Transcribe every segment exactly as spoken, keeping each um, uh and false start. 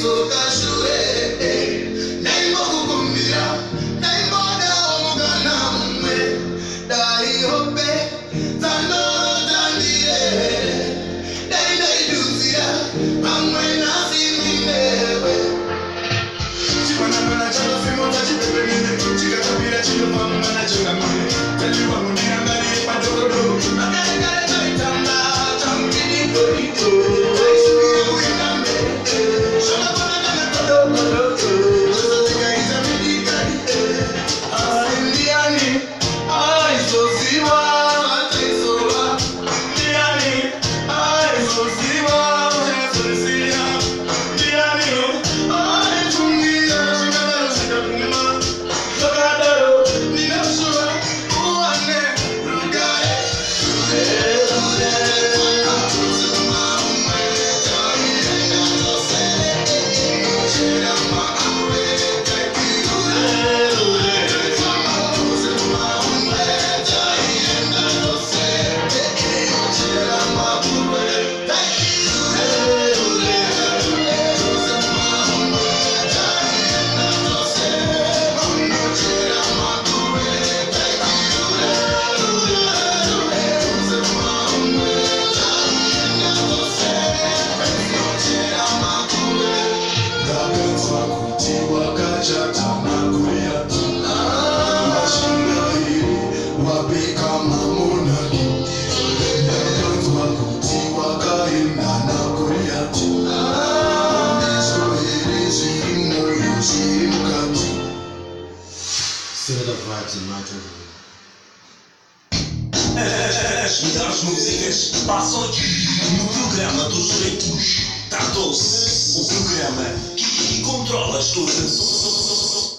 As melhores músicas passam aqui no programa dos leitos. Tratou-se o programa que controla as tuas ações.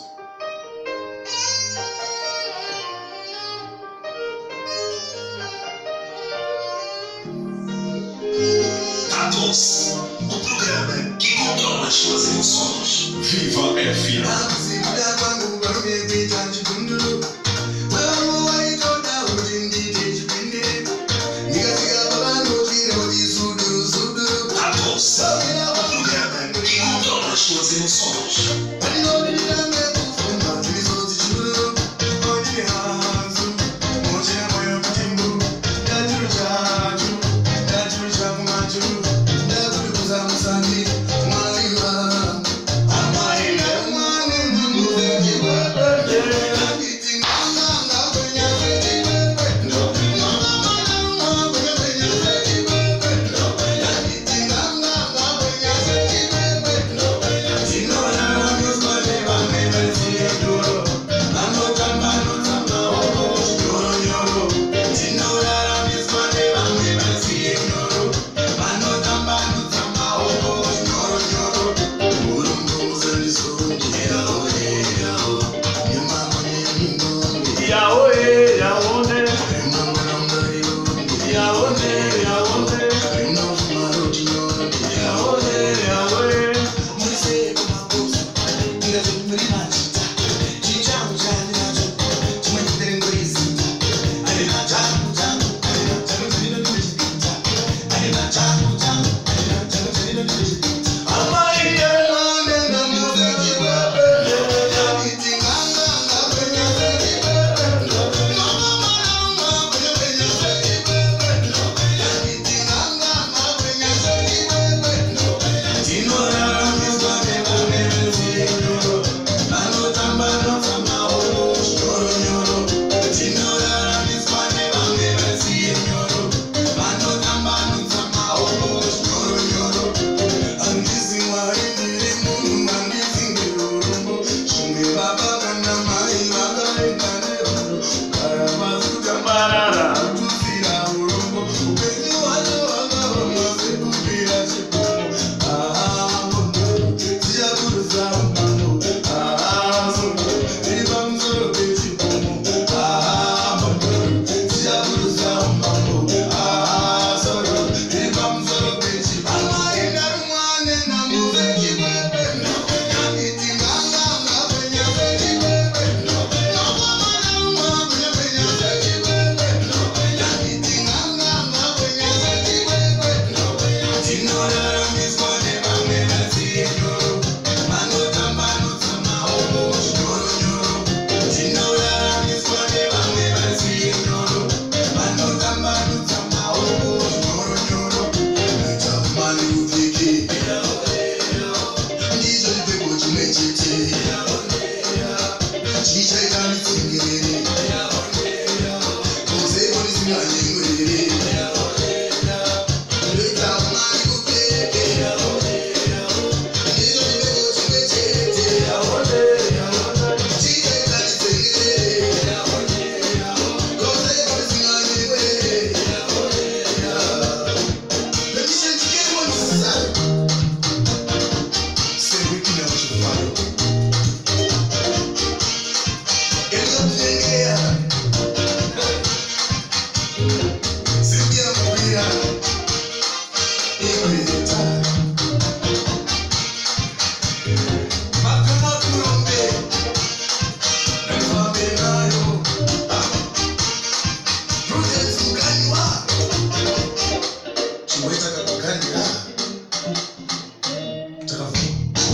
Tratou-se o programa que controla as tuas emoções. Viva F M.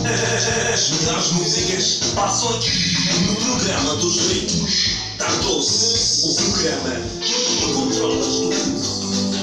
As melhores músicas passam aqui no programa dos ritmos. Tá doce, o programa que controla as tuas.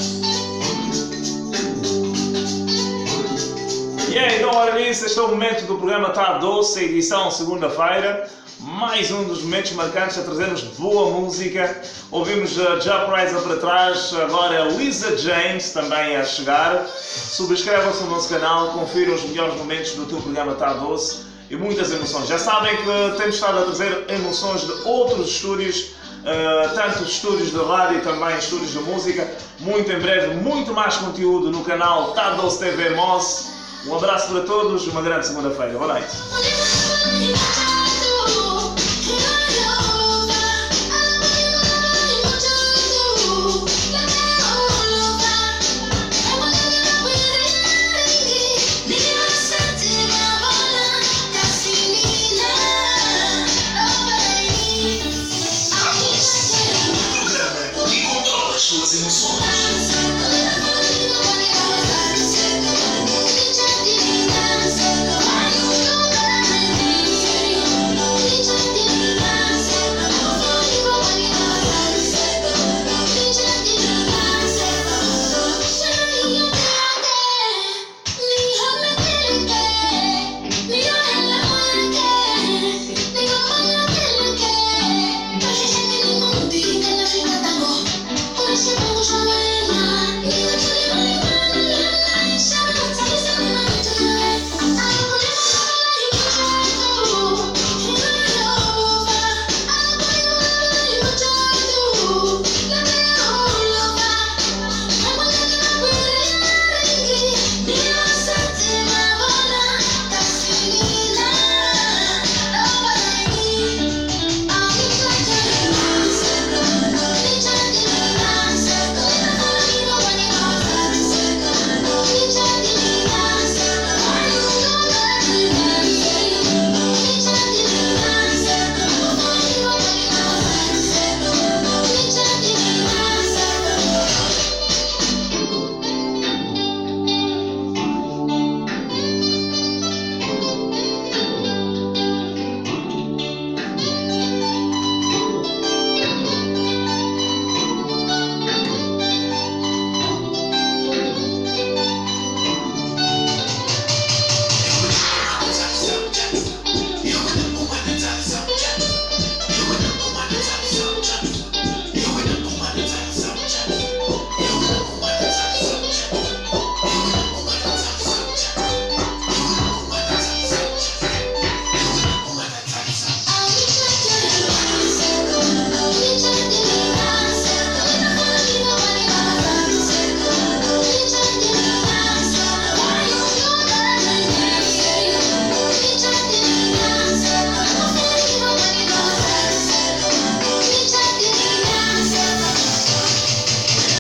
E aí, então, ora nisso, este é o momento do programa Tá Doce, edição segunda-feira. Mais um dos momentos marcantes a trazermos boa música. Ouvimos a Já Price para trás, agora a Lisa James também a chegar. Subscrevam-se no nosso canal, confiram os melhores momentos do teu programa Tá Doce e muitas emoções. Já sabem que temos estado a trazer emoções de outros estúdios, uh, tanto estúdios de rádio e também estúdios de música. Muito em breve, muito mais conteúdo no canal Tá Doce T V Moss. Um abraço para todos, uma grande segunda-feira. Boa noite.